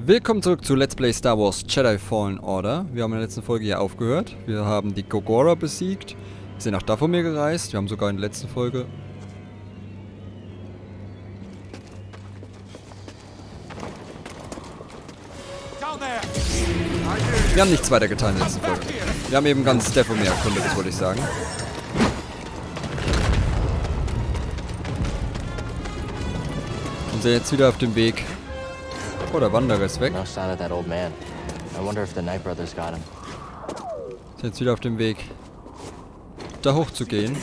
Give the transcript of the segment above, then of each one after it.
Willkommen zurück zu Let's Play Star Wars Jedi Fallen Order. Wir haben in der letzten Folge hier aufgehört. Wir haben die Gogora besiegt. Wir sind nach Dathomir gereist. Wir haben sogar in der letzten Folge... Wir haben nichts weiter getan in der letzten Folge. Wir haben eben ganz Dathomir erkundet, das wollte ich sagen. Und sind jetzt wieder auf dem Weg. Oh, der Wanderer ist weg. No sign of that old man. I wonder if the Knight brothers got him. Sind jetzt wieder auf dem Weg, da hoch zu gehen.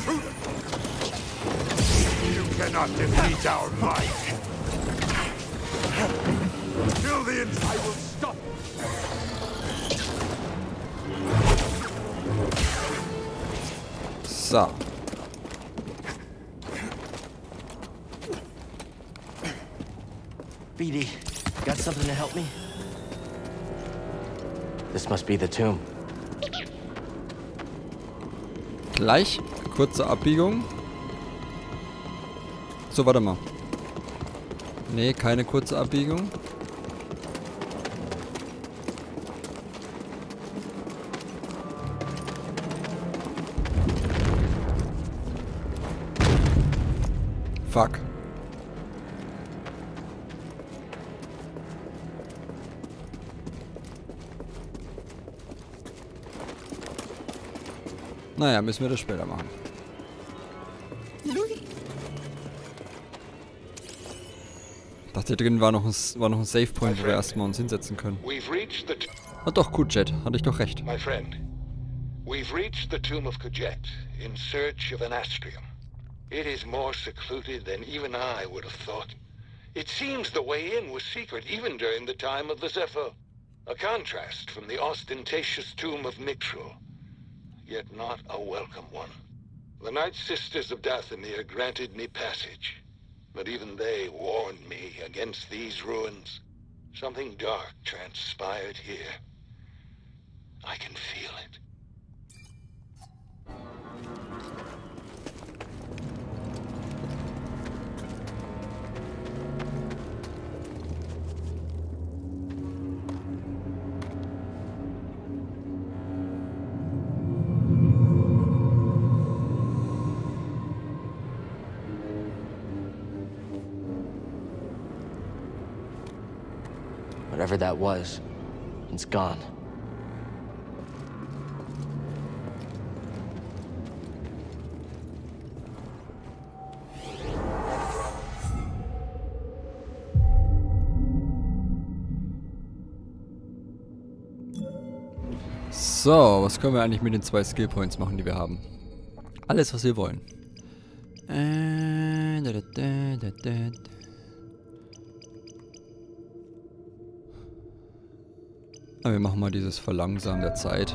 You cannot defeat our might. Kill the I will stop. So. BD, got something to help me? This must be the tomb. Gleich. Kurze Abbiegung. So, warte mal. Nee, keine kurze Abbiegung. Fuck. Naja, müssen wir das später machen. Ich dachte, hier drin war noch ein Save Point, wo wir erstmal uns hinsetzen können. Ah doch, gut, Jet. Hatte ich doch recht. My friend, we've reached the tomb of Kujet in search of an astrium. It is more secluded than even I would have thought. It seems the way in was secret even during the time of the Zephyr. A contrast from the ostentatious tomb of Mixrul, yet not a welcome one. The Night Sisters of Dathomir granted me passage, but even they warned me against these ruins. Something dark transpired here. I can feel it. Whatever that was, it's gone. So, was können wir eigentlich mit den 2 Skill Points machen, die wir haben? Alles, was wir wollen. Wir machen mal dieses Verlangsamen der Zeit.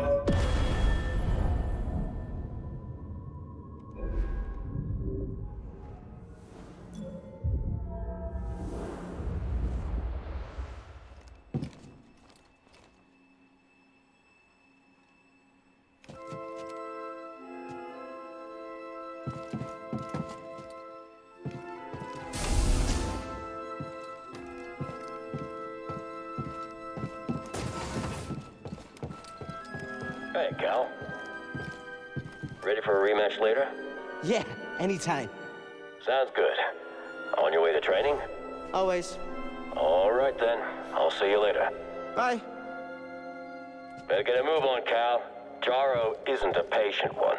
Hey, Cal. Ready for a rematch later? Yeah, anytime. Sounds good. On your way to training? Always. All right, then. I'll see you later. Bye. Better get a move on, Cal. Jaro isn't a patient one.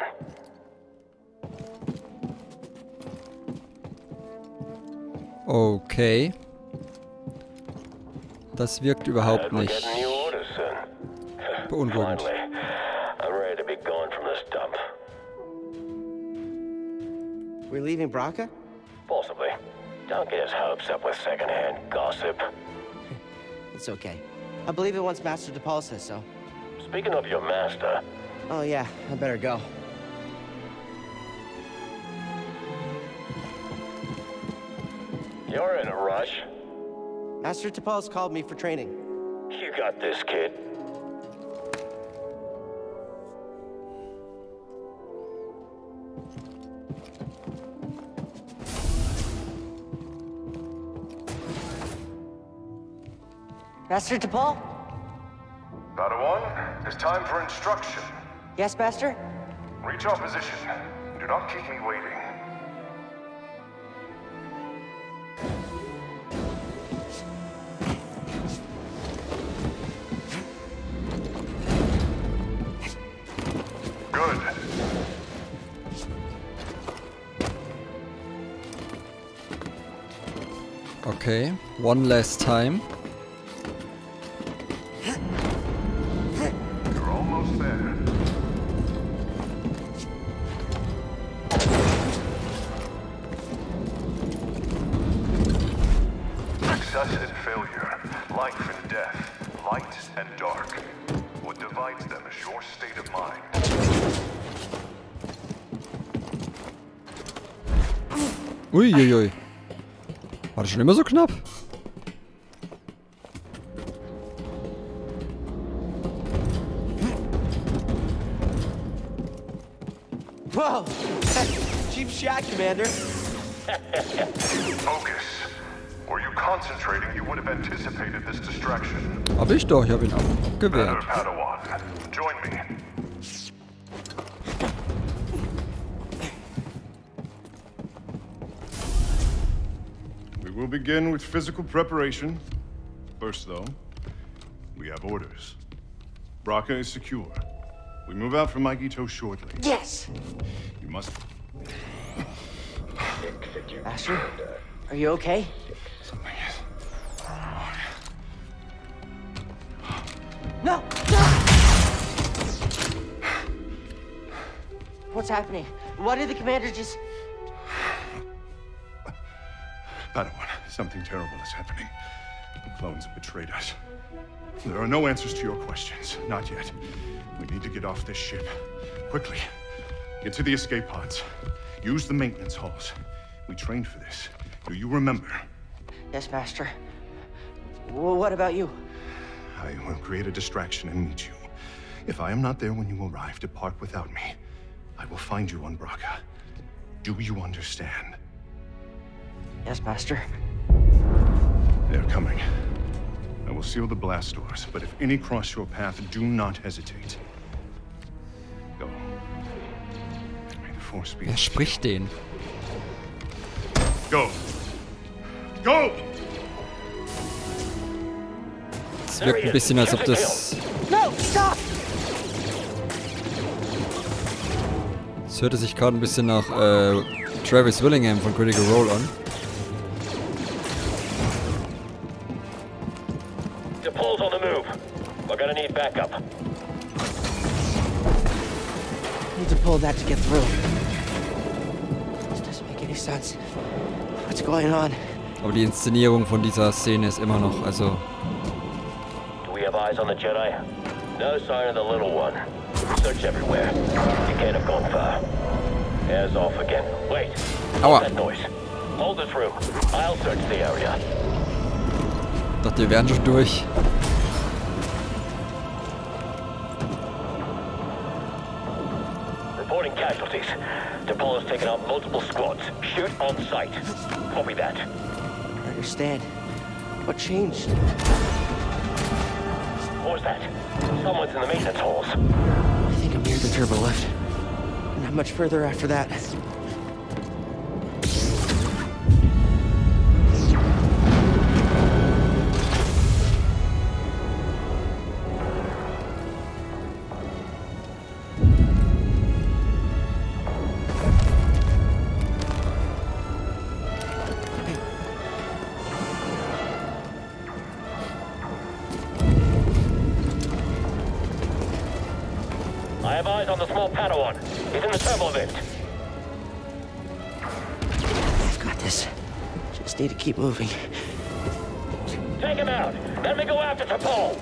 Okay. Das wirkt überhaupt We're nicht getting new orders soon. beunruhigend. Finally, I'm ready to be gone from this dump. We're leaving Braca? Possibly. Don't get his hopes up with secondhand gossip. It's okay. I believe it once Master DePaul says so. Speaking of your master, Oh yeah, I better go. you're in a rush. Master DePaul's called me for training. You got this, kid. Master T'Pol? Padawan, it's time for instruction. Yes, Master? Reach our position. Do not keep me waiting. Good. Okay, one last time. You're almost there. Success and failure, life and death, light and dark. What divides them is your state of mind. Uiuiui. War das schon immer so knapp? Whoa! Cheap shot, Commander. Focus. Were you concentrating, you would have anticipated this distraction. Hab ich doch, ich hab ihn Better, abgewehrt. Padawan. Join me. We will begin with physical preparation. First, though, we have orders. Bracca is secure. We move out from Maigito shortly. Yes! You must... Master, are you okay? Something is... No! No! What's happening? Why did the Commander just... Padawan, something terrible is happening. The clones have betrayed us. There are no answers to your questions. Not yet. We need to get off this ship. Quickly. Get to the escape pods. Use the maintenance halls. We trained for this. Do you remember? Yes, Master. Well, what about you? I will create a distraction and meet you. If I am not there when you arrive, depart without me. I will find you on Bracca. Do you understand? Yes, Master. They're coming. I will seal the blast doors, but if any cross your path, do not hesitate. Go. May the force be. Wer spricht den? Go. Go! Es wirkt ein bisschen, als ob das... No! Stop! Es hörte sich gerade ein bisschen nach Travis Willingham von Critical Role an. T'Pol's on the move. We're gonna need backup. Need to pull that to get through. This doesn't make any sense. What's going on? Aber die Inszenierung von dieser Szene ist immer noch, also... Do we have eyes on the Jedi? No sign of the little one. Search everywhere. You can't have gone far. Air's off again. Wait. Aua. What's that noise? Hold this room. I'll search the area. Ich dachte, wir wären schon durch. Reporting casualties. T'Pol has taken out multiple squads. Shoot on sight. Copy that. I understand. What changed? What was that? Someone's in the maintenance halls. I think I'm near the turbo lift. Not much further after that. I have eyes on the small Padawan. He's in the turbo lift. I've got this. Just need to keep moving. Take him out. Let me go after T'Pol.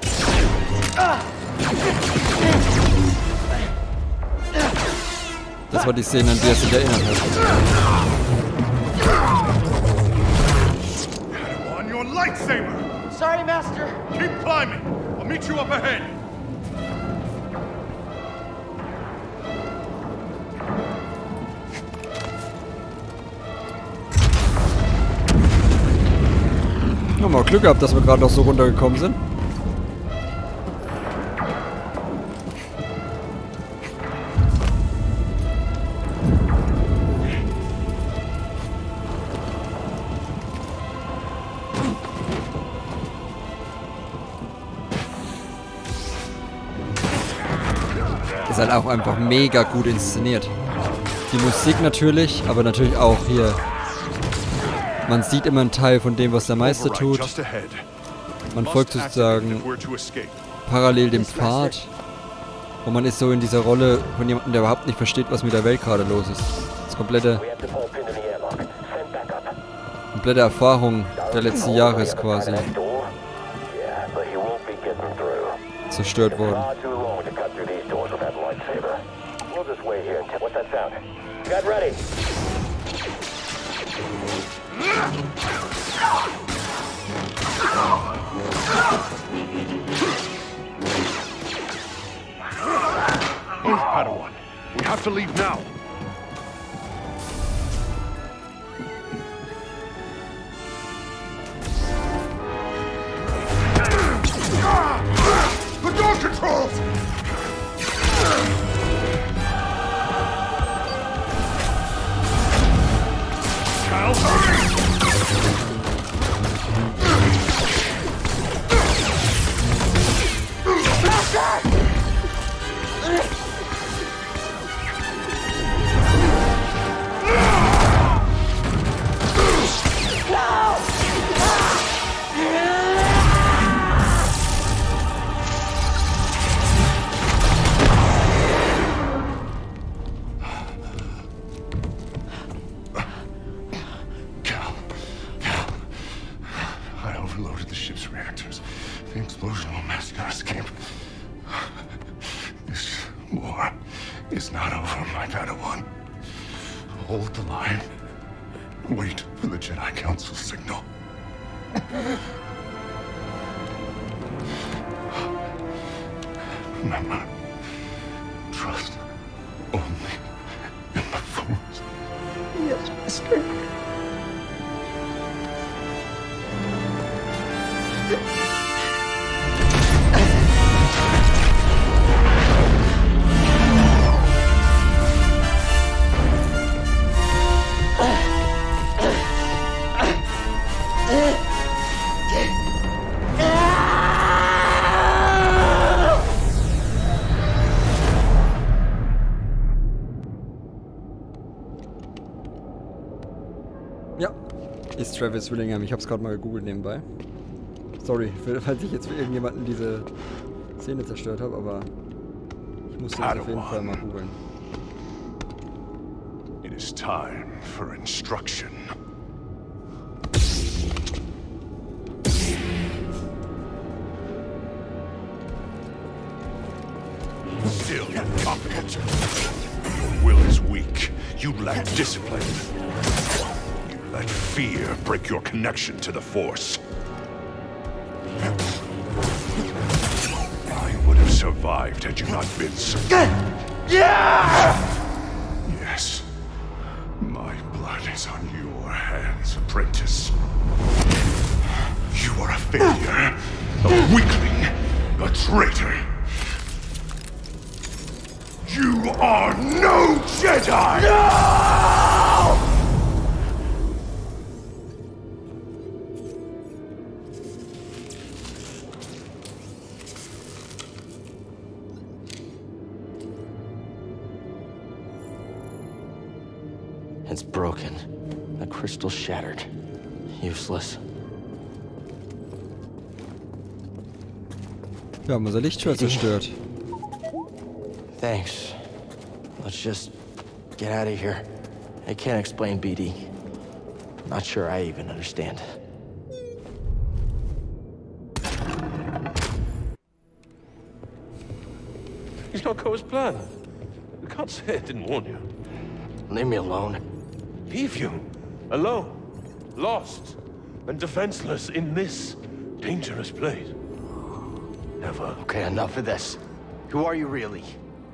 Das war die Szene, an die er sich erinnert hat. On your lightsaber! Sorry, Master. Keep climbing! I'll meet you up ahead! Wir haben auch Glück gehabt, dass wir gerade noch so runtergekommen sind. ist halt auch einfach mega gut inszeniert. Die Musik natürlich, aber natürlich auch hier. Man sieht immer einen Teil von dem, was der Meister tut. Man folgt sozusagen parallel dem Pfad. Und man ist so in dieser Rolle von jemandem, der überhaupt nicht versteht, was mit der Welt gerade los ist. Das komplette Erfahrung der letzten Jahre ist quasi zerstört worden. Move, Padawan. We have to leave now. The door controls! Kyle, hurry! Overloaded the ship's reactors. The explosion will mask our escape. This war is not over, my Padawan. Hold the line. Wait for the Jedi Council signal. Remember, trust only in the Force. Yes, Master. Ja, ist Travis Willingham. Ich hab's gerade mal gegoogelt nebenbei. Sorry, falls ich jetzt für irgendjemanden diese Szene zerstört habe, aber ich musste das auf jeden Fall mal googeln. It is time for instruction. Still incompetent. Your will is weak. You lack discipline. You let fear break your connection to the Force. I would have survived had you not been so... Yes. My blood is on your hands, apprentice. You are a failure, a weakling, a traitor. You are no Jedi! No! It's broken. The crystal shattered. Useless. Wir haben unser Lichtschwert zerstört. Thanks. Let's just get out of here. I can't explain BD. Not sure I even understand. He's not go as planned. You can't say I didn't warn you. Leave me alone. Leave you? Alone? Lost? And defenseless in this dangerous place? Never. Okay, enough of this. Who are you really?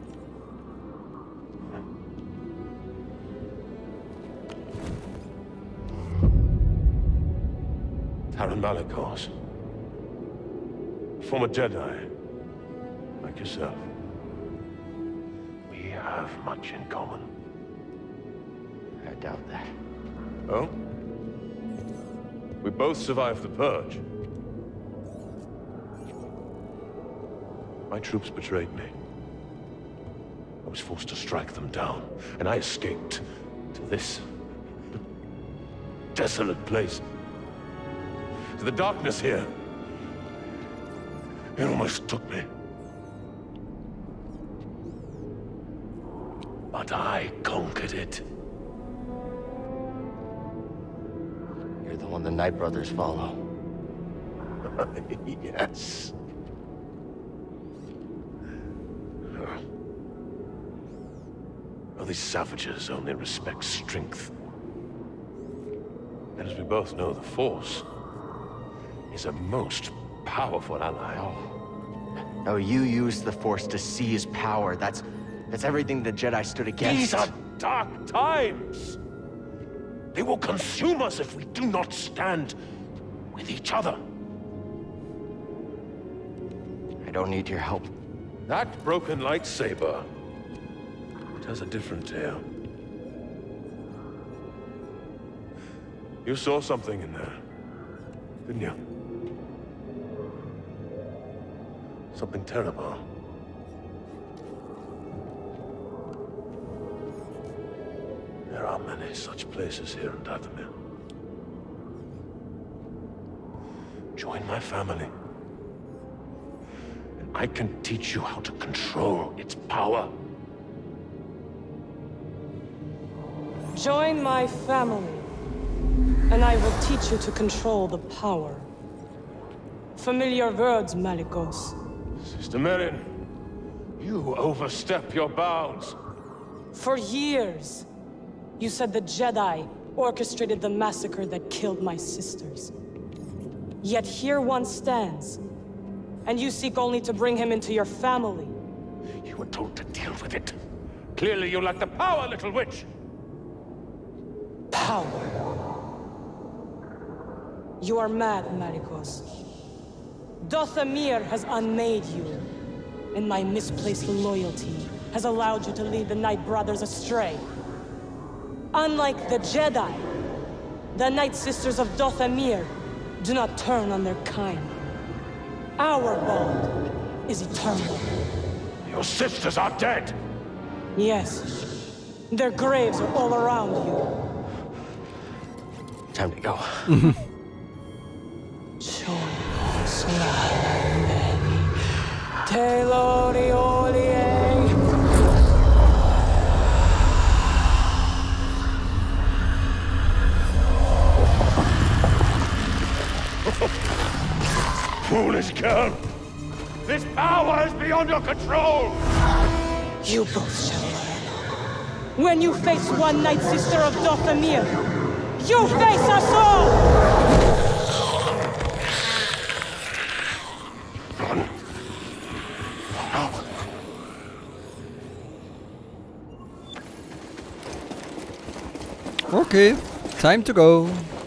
Taron Malicos. Former Jedi. Like yourself. We have much in common. I doubt that. Oh? We both survived the Purge. My troops betrayed me. I was forced to strike them down, and I escaped to this desolate place. To the darkness here. It almost took me. But I conquered it. You're the one the Night Brothers follow. Yes. Well, these savages only respect strength. And as we both know, the Force is a most powerful ally. No, you used the Force to seize power. That's everything the Jedi stood against. These are dark times. They will consume us if we do not stand with each other. I don't need your help. That broken lightsaber tells a different tale. You saw something in there, didn't you? Something terrible. There are many such places here in Dathomir. Join my family, and I can teach you how to control its power. Join my family, and I will teach you to control the power. Familiar words, Malicos. Sister Merrin, you overstep your bounds. For years, you said the Jedi orchestrated the massacre that killed my sisters. Yet here one stands, and you seek only to bring him into your family. You were told to deal with it. Clearly you lack the power, little witch. Power. You are mad, Malicos. Dathomir has unmade you, and my misplaced loyalty has allowed you to lead the Night Brothers astray. Unlike the Jedi, the Night Sisters of Dathomir do not turn on their kind. Our bond is eternal. Your sisters are dead. Yes, their graves are all around you. Time to go. Foolish girl! This power is beyond your control! You both shall learn. When you face one Night Sister of Dathomir, you face us all! Run. No. Okay, time to go.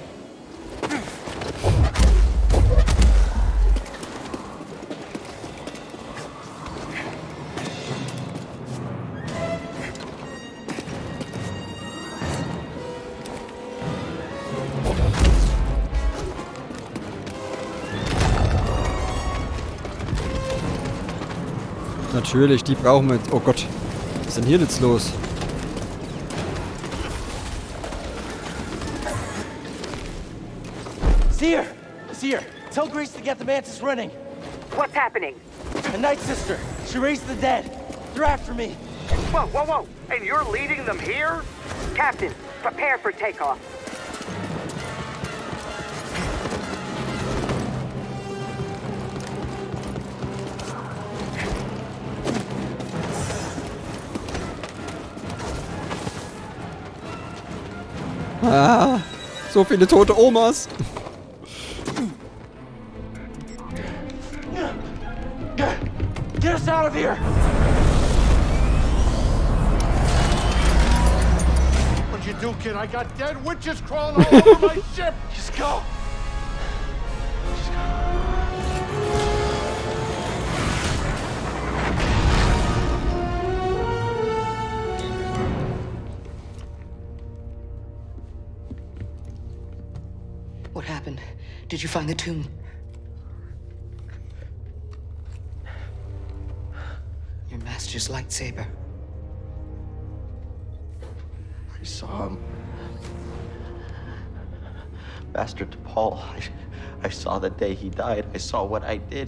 Natürlich, die brauchen wir. Oh Gott, was ist denn hier jetzt los? Seer! Seer! Tell Grease to get the Mantis running! What's happening? A Night Sister! She raised the dead! They're after me! Whoa, whoa, whoa! And you're leading them here? Captain, prepare for takeoff. Ah, so viele tote Omas. Get us out of here! What'd you do, kid? I got dead witches crawling all over my ship! Just go! What happened? Did you find the tomb? Your master's lightsaber. I saw him. Master T'Pol, I saw the day he died. I saw what I did.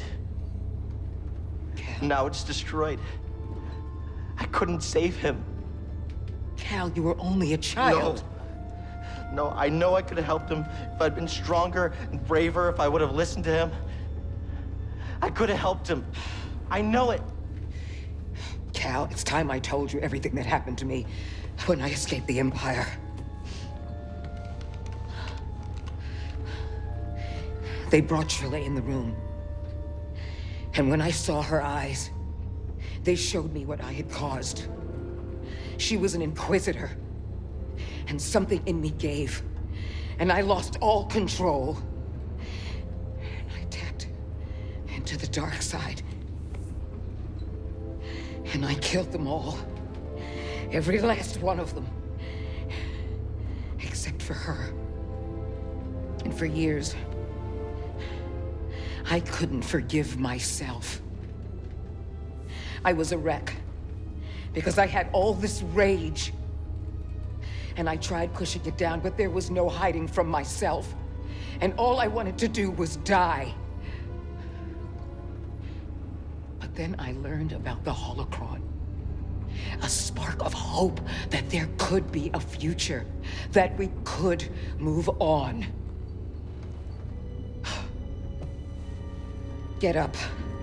Cal. Now it's destroyed. I couldn't save him. Cal, you were only a child. No, I know I could have helped him if I'd been stronger and braver, if I would have listened to him. I could have helped him. I know it. Cal, it's time I told you everything that happened to me when I escaped the Empire. They brought Shirley in the room. And when I saw her eyes, they showed me what I had caused. She was an Inquisitor. And something in me gave. And I lost all control. And I tapped into the dark side. And I killed them all. Every last one of them. Except for her. And for years, I couldn't forgive myself. I was a wreck. Because I had all this rage. And I tried pushing it down, but there was no hiding from myself. And all I wanted to do was die. But then I learned about the Holocron. A spark of hope that there could be a future. That we could move on. Get up.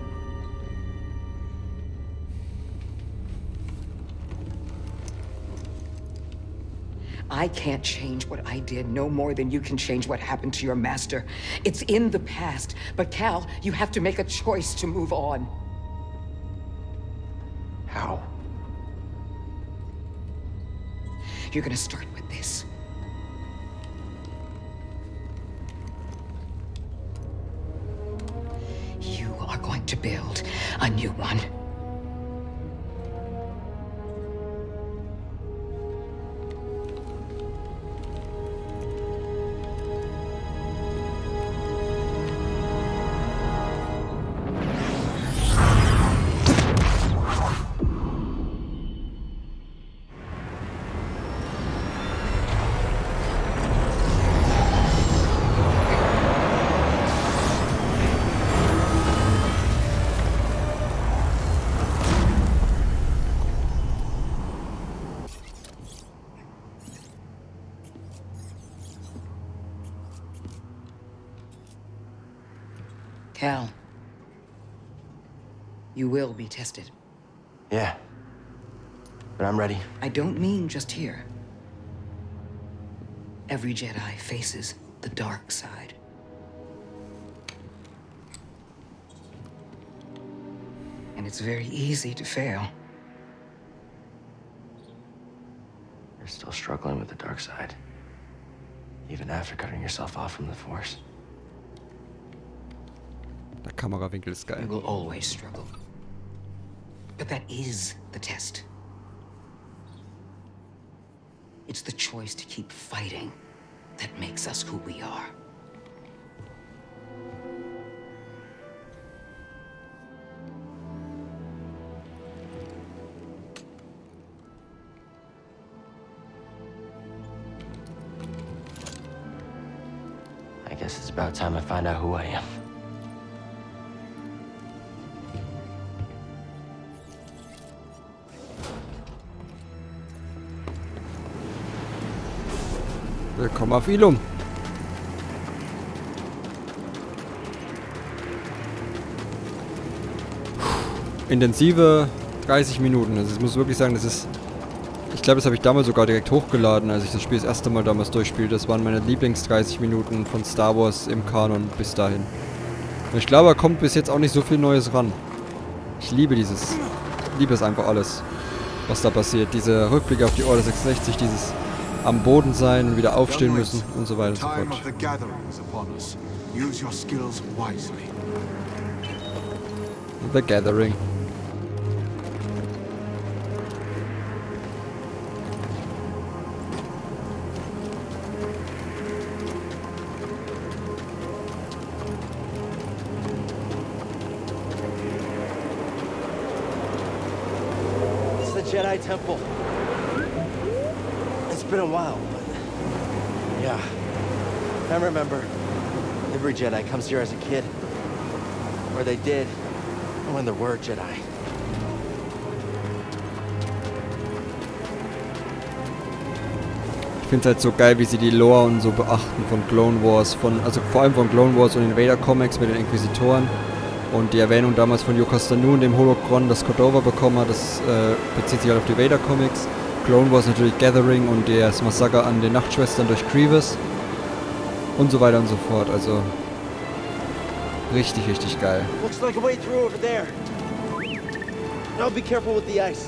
I can't change what I did no more than you can change what happened to your master. It's in the past. But Cal, you have to make a choice to move on. How? You're gonna start with this. You are going to build a new one. Cal, you will be tested. Yeah. But I'm ready. I don't mean just here. Every Jedi faces the dark side. And it's very easy to fail. You're still struggling with the dark side. Even after cutting yourself off from the Force. Der Kamerawinkel ist geil. You will always struggle. But that is the test. It's the choice to keep fighting that makes us who we are. I guess it's about time I find out who I am. Willkommen auf Ilum. Intensive 30 Minuten. Also ich muss wirklich sagen, das ist... Ich glaube, das habe ich damals sogar direkt hochgeladen, als ich das Spiel das erste Mal damals durchspielte. Das waren meine Lieblings 30 Minuten von Star Wars im Kanon bis dahin. Und ich glaube, da kommt bis jetzt auch nicht so viel Neues ran. Ich liebe dieses... Ich liebe es einfach alles, was da passiert. Diese Rückblicke auf die Order 66, dieses... am Boden sein und wieder aufstehen müssen und so weiter und so fort. The Gathering. It's the Jedi Temple. It's been a while, but yeah. I remember every Jedi comes here as a kid. Or they did, when there were Jedi. Ich finde es halt so geil, wie sie die Lore und so beachten von Clone Wars, also vor allem von Clone Wars und den Vader Comics mit den Inquisitoren. Und die Erwähnung damals von Yokasta Nu, dem Holocron, das Cordova bekommen hat, das bezieht sich halt auf die Vader Comics. Clone Wars natürlich Gathering und das Massaker an den Nachtschwestern durch Grievous. Und so weiter und so fort, also richtig, richtig geil. Looks like a way through over there. I'll be careful with the ice.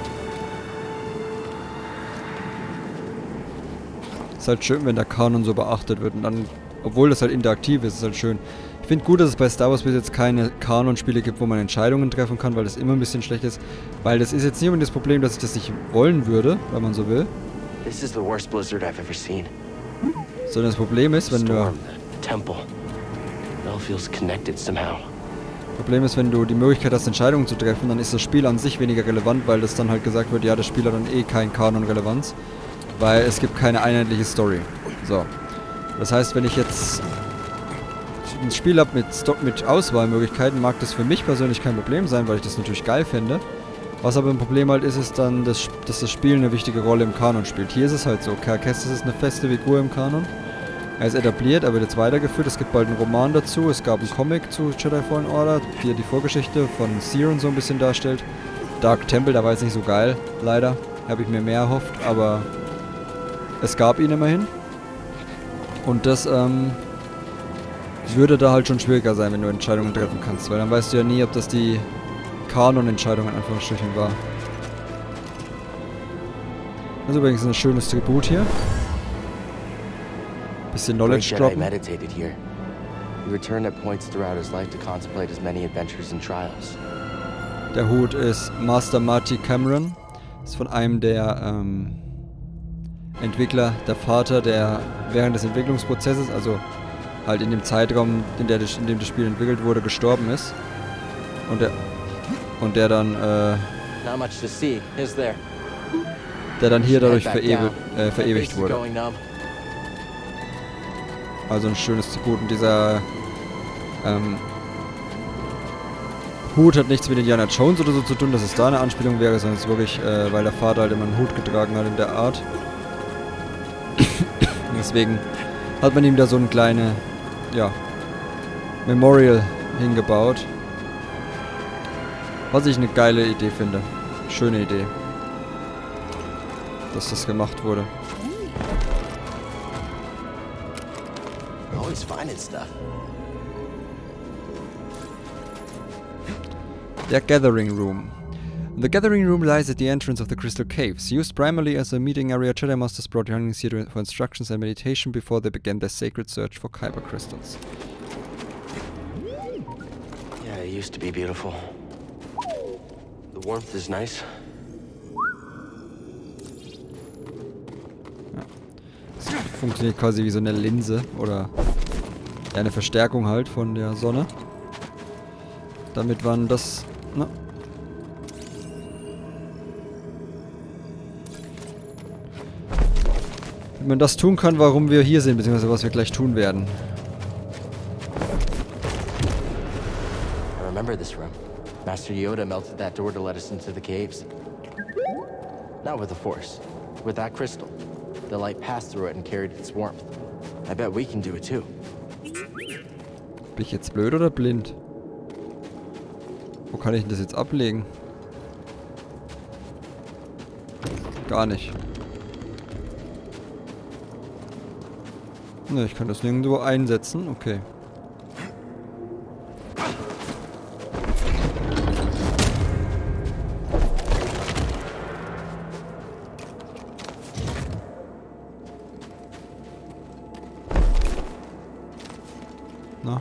Ist halt schön, wenn der Kanon so beachtet wird und dann, obwohl das halt interaktiv ist, ist halt schön. Ich finde gut, dass es bei Star Wars bis jetzt keine Kanon-Spiele gibt, wo man Entscheidungen treffen kann, weil das immer ein bisschen schlecht ist. Weil das ist jetzt nicht unbedingt das Problem, dass ich das nicht wollen würde, wenn man so will. This is the worst blizzard I've ever seen. Sondern das Problem ist, wenn du... Temple. It all feels connected somehow. Problem ist, wenn du die Möglichkeit hast, Entscheidungen zu treffen, dann ist das Spiel an sich weniger relevant, weil das dann halt gesagt wird, ja, das Spiel hat dann eh kein Kanon-Relevanz. Weil es gibt keine einheitliche Story. So. Das heißt, wenn ich jetzt ein Spiel habe mit Auswahlmöglichkeiten, mag das für mich persönlich kein Problem sein, weil ich das natürlich geil finde. Was aber ein Problem halt ist, ist dann, dass das Spiel eine wichtige Rolle im Kanon spielt. Hier ist es halt so, Cal Kestis ist eine feste Figur im Kanon. Er ist etabliert, er wird jetzt weitergeführt, es gibt bald einen Roman dazu, es gab einen Comic zu Jedi Fallen Order, der die Vorgeschichte von Siren so ein bisschen darstellt. Dark Temple, da war jetzt nicht so geil, leider. Habe ich mir mehr erhofft, aber es gab ihn immerhin. Und das würde da halt schon schwieriger sein, wenn du Entscheidungen treffen kannst, weil dann weißt du ja nie, ob das die Kanon-Entscheidung in Anführungsstrichen war. Das ist übrigens ein schönes Tribut hier. Bisschen Knowledge droppen. Meditated here. He returned at points throughout his life to contemplate his many adventures and trials. Der Hut ist Master Marty Cameron. Ist von einem der Entwickler, der Vater, der während des Entwicklungsprozesses, also halt in dem Zeitraum, in dem das Spiel entwickelt wurde, gestorben ist. Und der dann hier dadurch verewigt wurde. Also ein schönes Tribut. Und dieser Hut hat nichts mit Indiana Jones oder so zu tun, dass es da eine Anspielung wäre, sondern es ist wirklich, weil der Vater halt immer einen Hut getragen hat in der Art. Deswegen hat man ihm da so ein kleine, ja, Memorial hingebaut. Was ich eine geile Idee finde. Schöne Idee. Dass das gemacht wurde. Always finding stuff. Der Gathering Room. The Gathering Room lies at the entrance of the Crystal Caves. Used primarily as a meeting area, Jedi Masters brought younglings here for instructions and meditation before they began their sacred search for Kyber crystals. Yeah, it used to be beautiful. The warmth is nice. Ja. Das funktioniert quasi wie so eine Linse oder ja, eine Verstärkung halt von der Sonne. Damit man das... Na, wenn man das tun kann, warum wir hier sind, beziehungsweise was wir gleich tun werden. I remember this room. Master Yoda melted that door to let us into the caves. Not with the Force, with that crystal. The light passed through it and carried its warmth. I bet we can do it too. Bin ich jetzt blöd oder blind? Wo kann ich denn das jetzt ablegen? Gar nicht. Ne, ich kann das nirgendwo einsetzen. Okay. Na?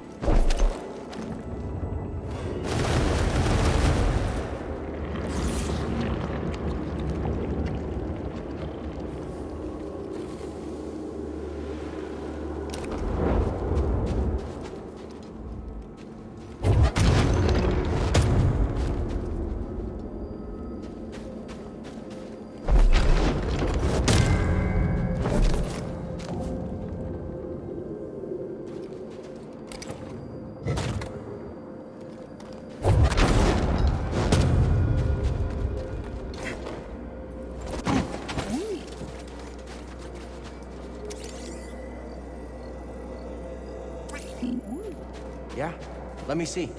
Yeah? Let me see.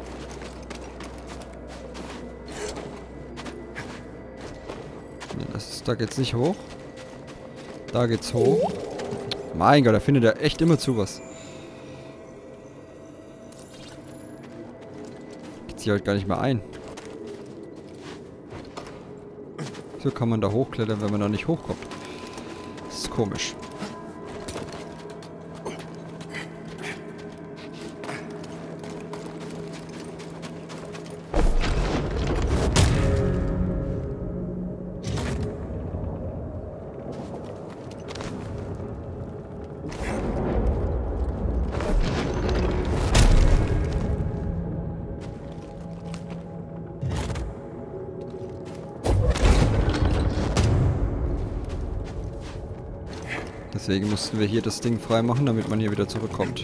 Da geht's nicht hoch. Da geht's hoch. Mein Gott, da findet er echt immer zu was. Geht's hier heute gar nicht mehr ein. So kann man da hochklettern, wenn man da nicht hochkommt. Das ist komisch. Deswegen mussten wir hier das Ding freimachen, damit man hier wieder zurückkommt.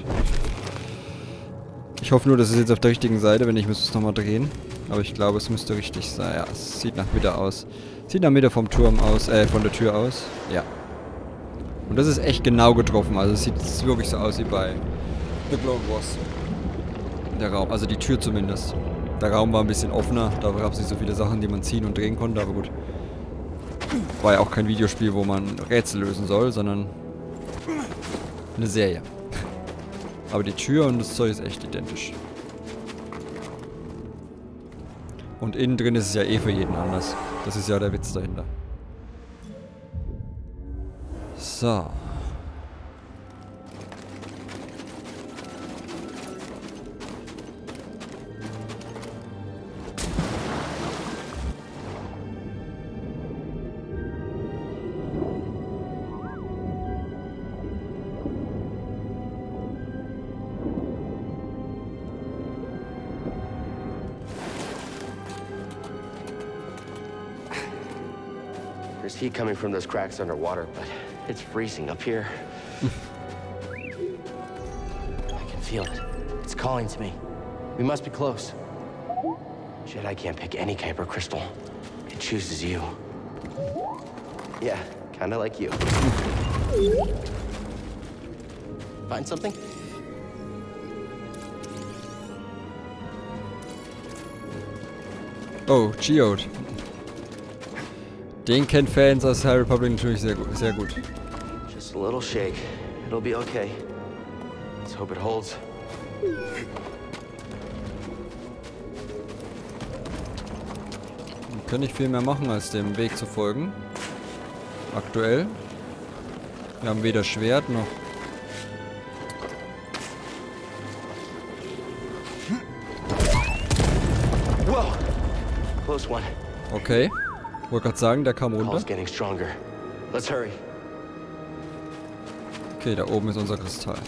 Ich hoffe nur, das ist jetzt auf der richtigen Seite. Wenn nicht, müsste es nochmal drehen. Aber ich glaube, es müsste richtig sein. Ja, es sieht nach Mitte aus. Sieht nach Mitte vom Turm aus, von der Tür aus. Ja. Und das ist echt genau getroffen. Also es sieht wirklich so aus wie bei The Clone Wars. Der Raum, also die Tür zumindest. Der Raum war ein bisschen offener. Da gab es nicht so viele Sachen, die man ziehen und drehen konnte. Aber gut. War ja auch kein Videospiel, wo man Rätsel lösen soll, sondern eine Serie. Aber die Tür und das Zeug ist echt identisch. Und innen drin ist es ja eh für jeden anders. Das ist ja der Witz dahinter. So. There's heat coming from those cracks underwater, but it's freezing up here. I can feel it. It's calling to me. We must be close. Jedi can't pick any Kyber crystal. It chooses you. Yeah, kind of like you. Find something? Oh, Geode. Den kennt Fans aus High Republic natürlich sehr gut. Just a little shake. It'll be okay. Let's hope it holds. Wir können nicht viel mehr machen, als dem Weg zu folgen. Aktuell. Wir haben weder Schwert noch... Wow. Close one. Okay. Wollte gerade sagen, der kam runter. Okay, da oben ist unser Kristall.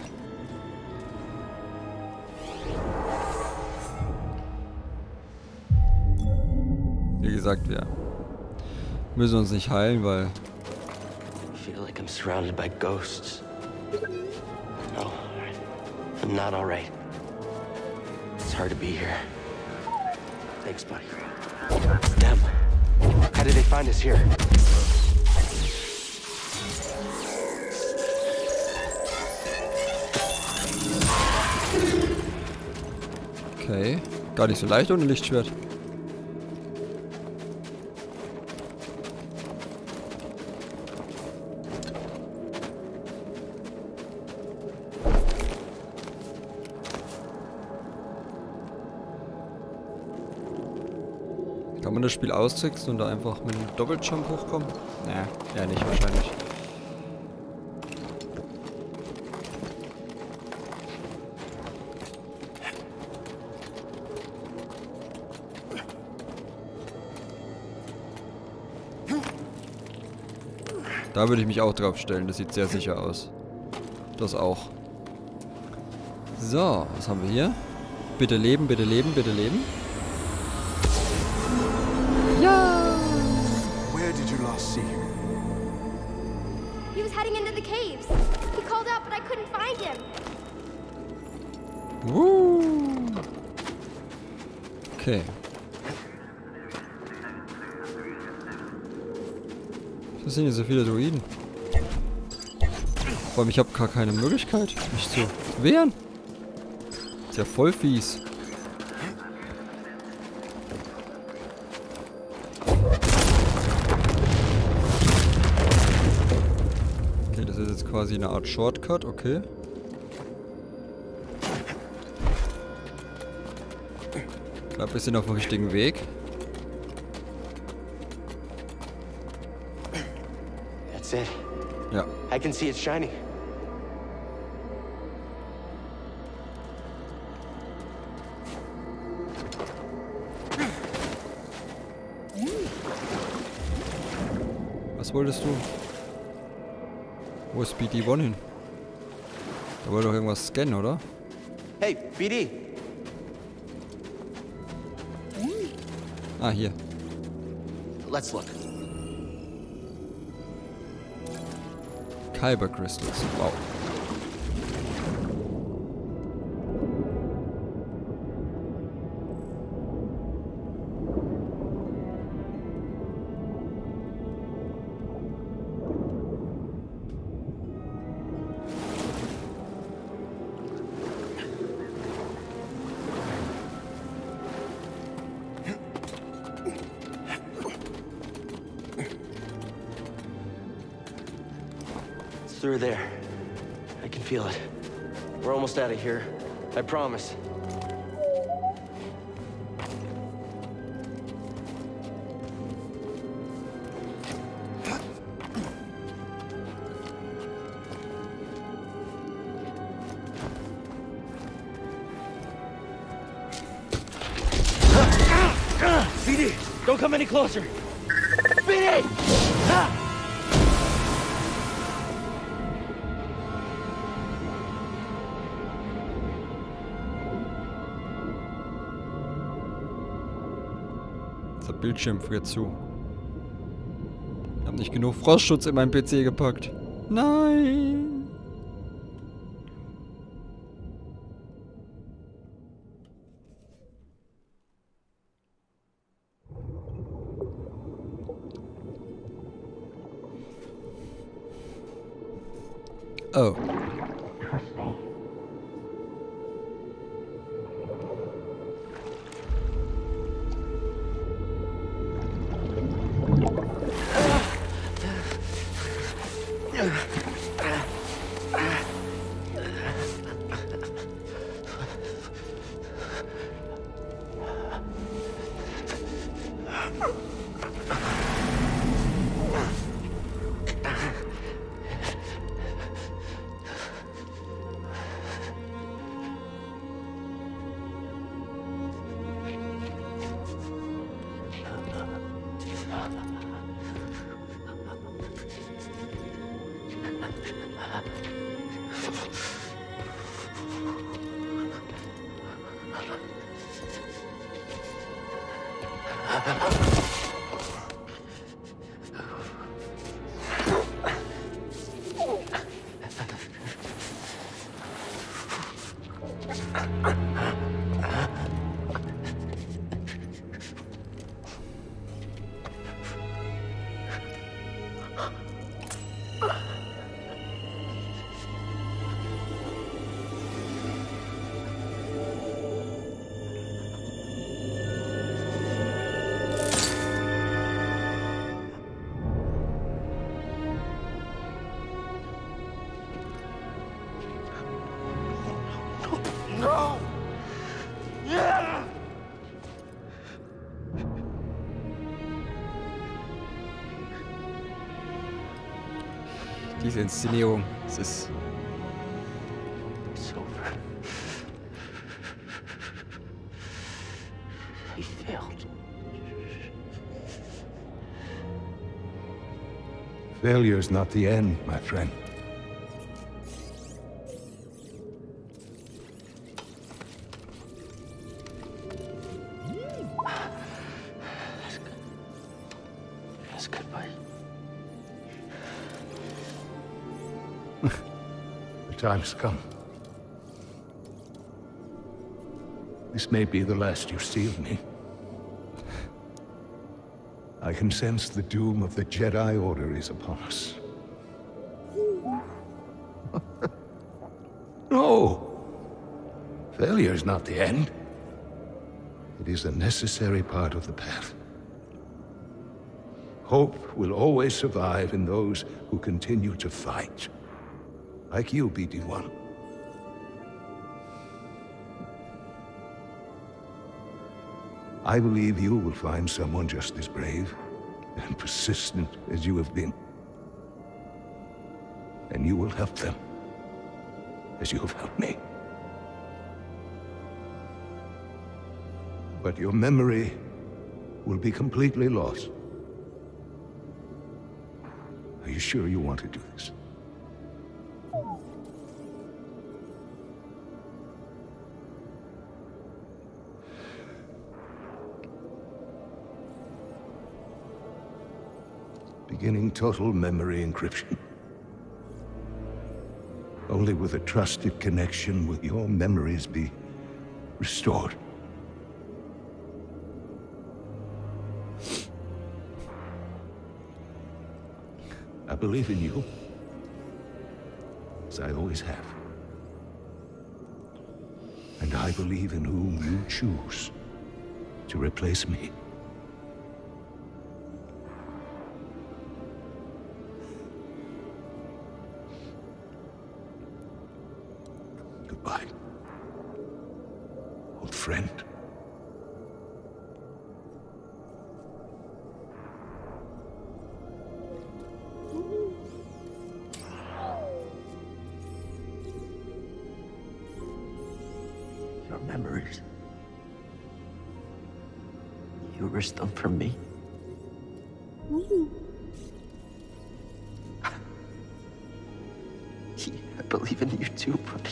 Wie gesagt, wir müssen uns nicht heilen, weil... I feel like I'm surrounded by ghosts. No, I'm not all right. It's hard to be here. Thanks, buddy. Them. How did they find us here? Okay. Gar nicht so leicht ohne Lichtschwert. Kann man das Spiel austricksen und da einfach mit einem Doppeljump hochkommen? Naja, eher nicht wahrscheinlich. Da würde ich mich auch drauf stellen, das sieht sehr sicher aus. Das auch. So, was haben wir hier? Bitte leben, bitte leben, bitte leben. Ja! Where did you last see him? He was heading into the caves. He called out, but I couldn't find him. Woo! Okay. Was sind hier so viele Druiden? Vor allem, ich habe gar keine Möglichkeit, mich zu wehren. ja voll fies. Okay, das ist jetzt quasi eine Art Shortcut, okay. Ich glaube, wir sind auf dem richtigen Weg. That's it. Ja. I can see it shining. Was wolltest du? Wo ist BD1 hin? Da wollte doch irgendwas scannen, oder? Hey, BD. Ah, hier. Let's look. Kyber Crystals. Wow. Through there. I can feel it. We're almost out of here. I promise. BD, don't come any closer. BD! Der Bildschirm friert zu. Ich habe nicht genug Frostschutz in meinen PC gepackt. Nein! Oh. Diese Inszenierung, es ist... It's over. He failed. Failure's not the end, my friend. That's goodbye. The time's come. This may be the last you see of me. I can sense the doom of the Jedi Order is upon us. No! Failure is not the end. It is a necessary part of the path. Hope will always survive in those who continue to fight. Like you, BD-1. I believe you will find someone just as brave and persistent as you have been. And you will help them, as you have helped me. But your memory will be completely lost. Are you sure you want to do this? Beginning total memory encryption. Only with a trusted connection will your memories be restored. I believe in you, as I always have. And I believe in whom you choose to replace me. Goodbye, old friend. Your memories. You risked them for me. I believe in you too, buddy.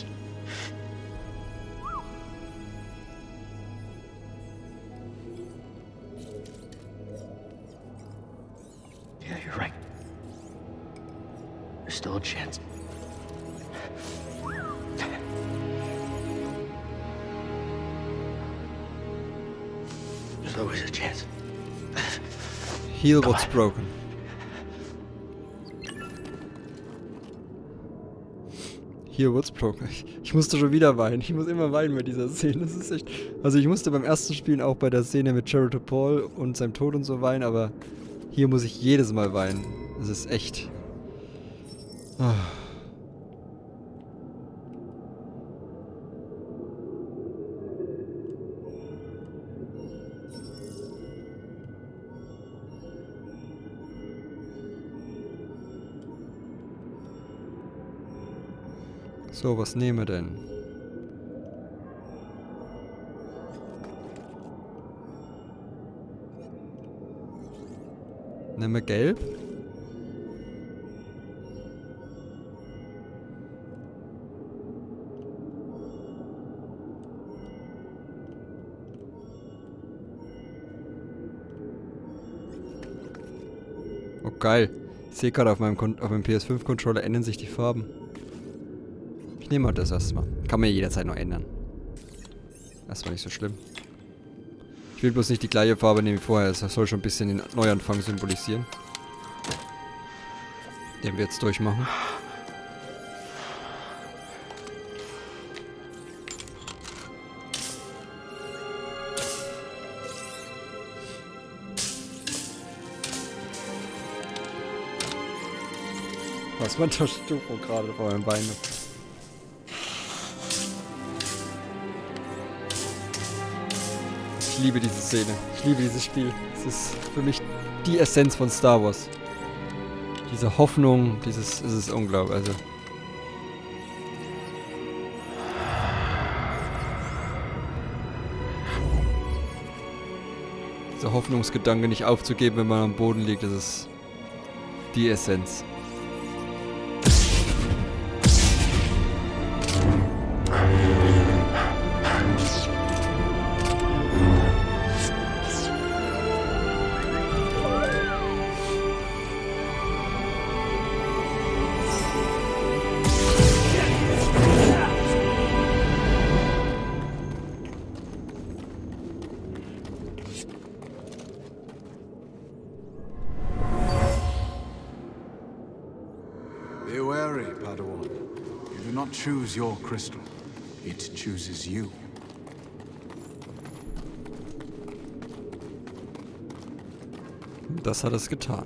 Yeah, you're right. There's still a chance. There's always a chance. Heal what's broken. Heal what's broken. Ich musste schon wieder weinen. Ich muss immer weinen bei dieser Szene. Das ist echt... Also ich musste beim ersten Spielen auch bei der Szene mit Gerald Paul und seinem Tod und so weinen, aber hier muss ich jedes Mal weinen. Das ist echt... Ah. So, was nehmen wir denn? Nehmen wir gelb? Oh geil. Ich sehe gerade auf meinem PS5-Controller ändern sich die Farben. Ich nehme mal das erstmal. Kann man ja jederzeit noch ändern. Das war nicht so schlimm. Ich will bloß nicht die gleiche Farbe nehmen wie vorher. Das soll schon ein bisschen den Neuanfang symbolisieren. Den wir jetzt durchmachen. Was war das Stufo gerade vor meinem Bein? Ich liebe diese Szene. Ich liebe dieses Spiel. Es ist für mich die Essenz von Star Wars. Diese Hoffnung, es ist unglaublich. Also. Dieser Hoffnungsgedanke nicht aufzugeben, wenn man am Boden liegt, das ist die Essenz. Be wary, Padawan. You do not choose your crystal. It chooses you. Das hat es getan.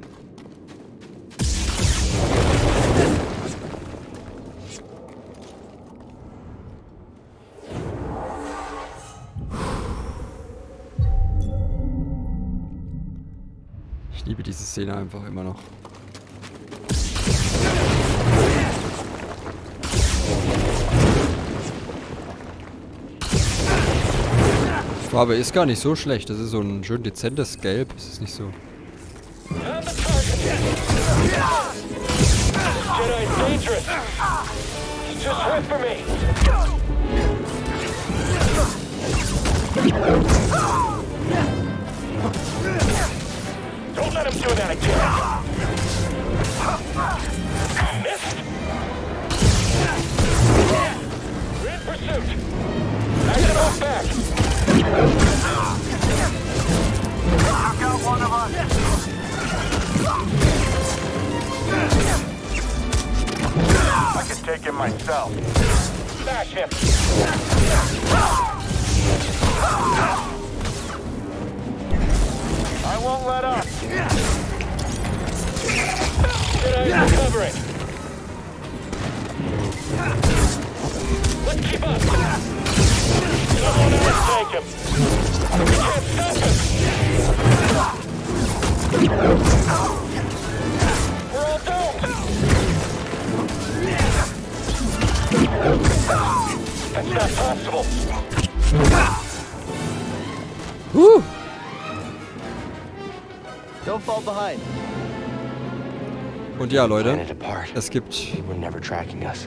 Ich liebe diese Szene einfach immer noch. Die Farbe ist gar nicht so schlecht. Das ist so ein schön dezentes Gelb. Es ist nicht so. Jedi is dangerous. He's too swift for me. Don't let him do that again. Missed. We're in pursuit. Action off back. I've got one of us. I can take him myself. Smash him. I won't let up. Jedi recovering. Let's keep up. Someone else take him. We can't stop him. We're all doomed. That's not possible. Don't fall behind. Und ja, Leute, Planet apart. es gibt They were never tracking us.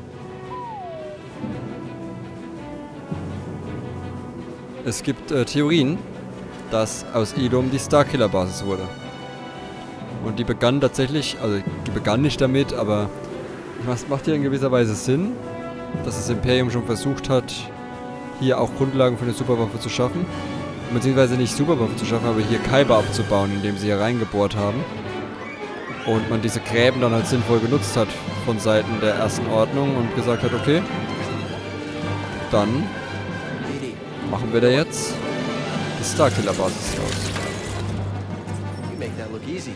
Theorien, dass aus Ilum die Starkiller-Basis wurde. Und die begann tatsächlich, also die begann nicht damit, aber es macht hier in gewisser Weise Sinn, dass das Imperium schon versucht hat, hier auch Grundlagen für eine Superwaffe zu schaffen. Beziehungsweise nicht Superwaffe zu schaffen, aber hier Kyber abzubauen, indem sie hier reingebohrt haben. Und man diese Gräben dann halt sinnvoll genutzt hat von Seiten der Ersten Ordnung und gesagt hat, okay, dann machen wir da jetzt die Starkiller-Basis raus. You make that look easy.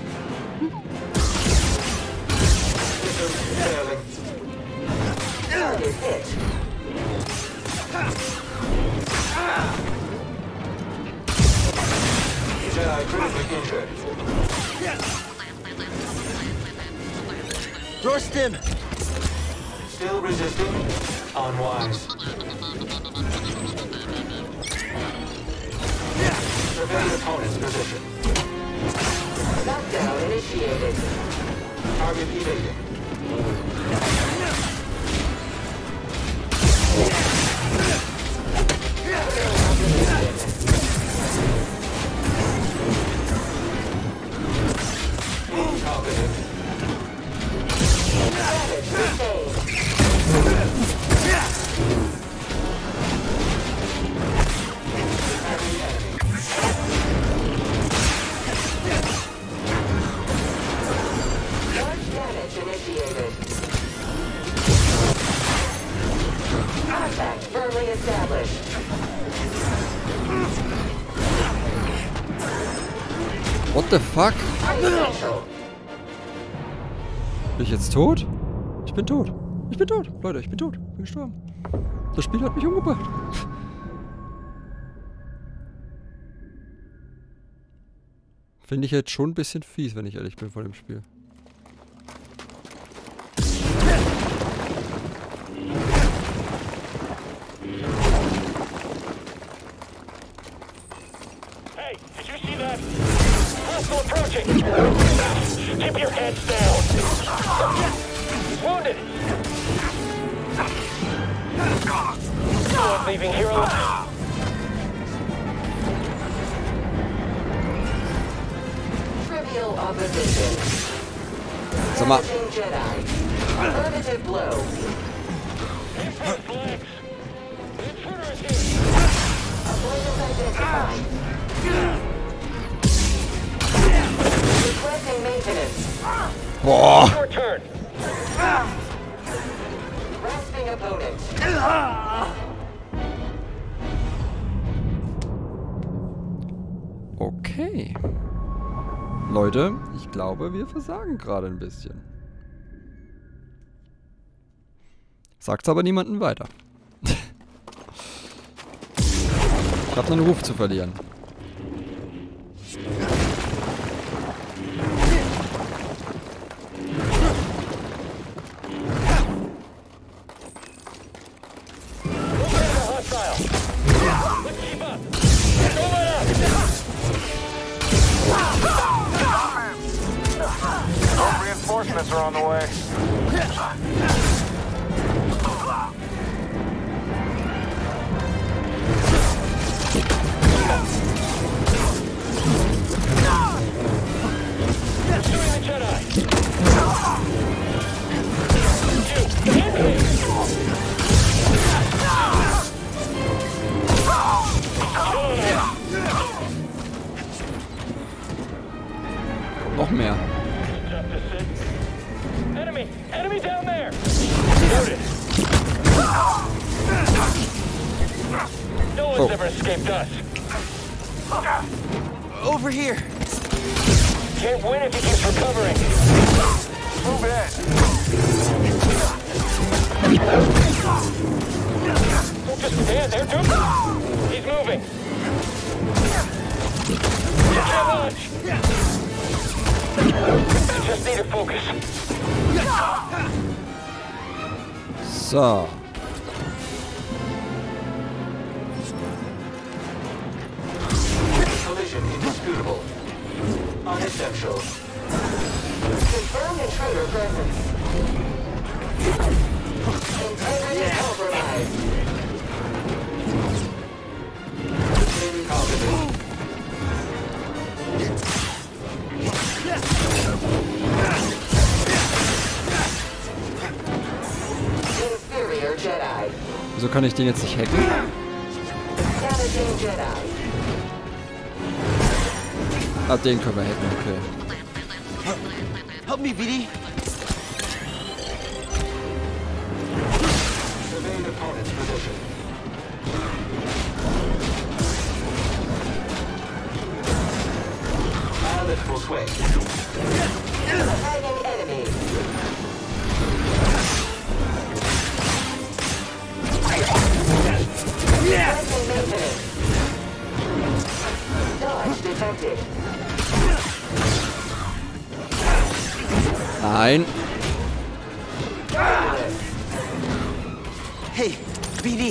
Dorstin! Still resisting? Unwise. Survey opponent's position. Lockdown initiated. Target evaded. What the fuck? Bin ich jetzt tot? Ich bin tot. Ich bin tot. Leute, ich bin tot. Ich bin gestorben. Das Spiel hat mich umgebracht. Finde ich jetzt schon ein bisschen fies, wenn ich ehrlich bin vor dem Spiel. Hey, did you see that? Hostile approaching. Keep your heads down. He's wounded. No one leaving here alive. Trivial opposition. Sag mal. Jedi. Affirmative blow. Infant's legs. The intruder is here. Avoidance identified. Requesting maintenance. Boah. Your turn. Grasping opponent. Okay. Leute, ich glaube, wir versagen gerade ein bisschen. Sagt's aber niemandem weiter. Ich habe einen Ruf zu verlieren. Reinforcements are on the way. Noch mehr. Enemy down there! No one's ever escaped us. Over here. Can't win if he keeps recovering. Move in. Don't just stand there, dude. He's moving. Challenge! Just need to focus. So. Collision indisputable. Unessential. Confirmed intruder presence. Integrity compromised. Incompetent. Inferior Jedi. Wieso kann ich den jetzt nicht hacken? Damaging Jedi. Ah, den können wir hacken, okay. Help me, BD. Evade opponent's position. Pilot will swing. Tagging enemy. Pressing maintenance. Dodge detected. Nein. Hey, BD.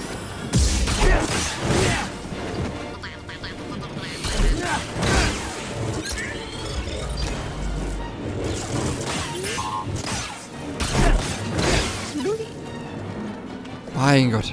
Mein Gott.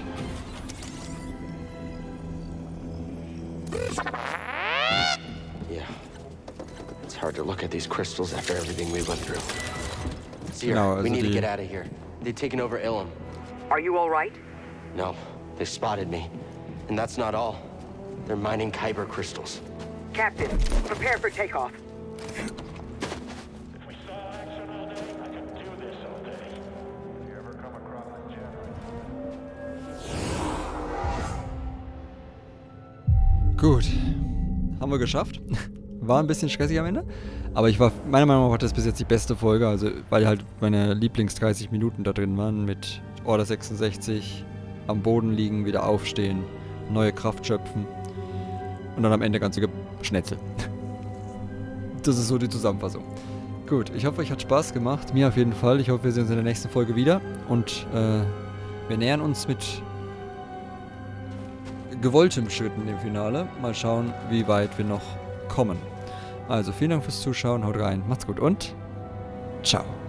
Yeah. It's hard to look at these crystals after everything we went through. Sierra, No, also we need to die- get out of here. They've taken over Ilum. Are you all right? No, they spotted me. And that's not all. They're mining Kyber crystals. Captain, prepare for takeoff. Gut. Haben wir geschafft. War ein bisschen stressig am Ende. Aber meiner Meinung nach war das bis jetzt die beste Folge. Also, weil halt meine Lieblings 30 Minuten da drin waren. Mit Order 66, am Boden liegen, wieder aufstehen, neue Kraft schöpfen. Und dann am Ende ganz Schnetzel. Das ist so die Zusammenfassung. Gut, ich hoffe, euch hat Spaß gemacht. Mir auf jeden Fall. Ich hoffe, wir sehen uns in der nächsten Folge wieder. Und wir nähern uns mit gewolltem Schritten dem Finale. Mal schauen, wie weit wir noch kommen. Also, vielen Dank fürs Zuschauen. Haut rein. Macht's gut und ciao.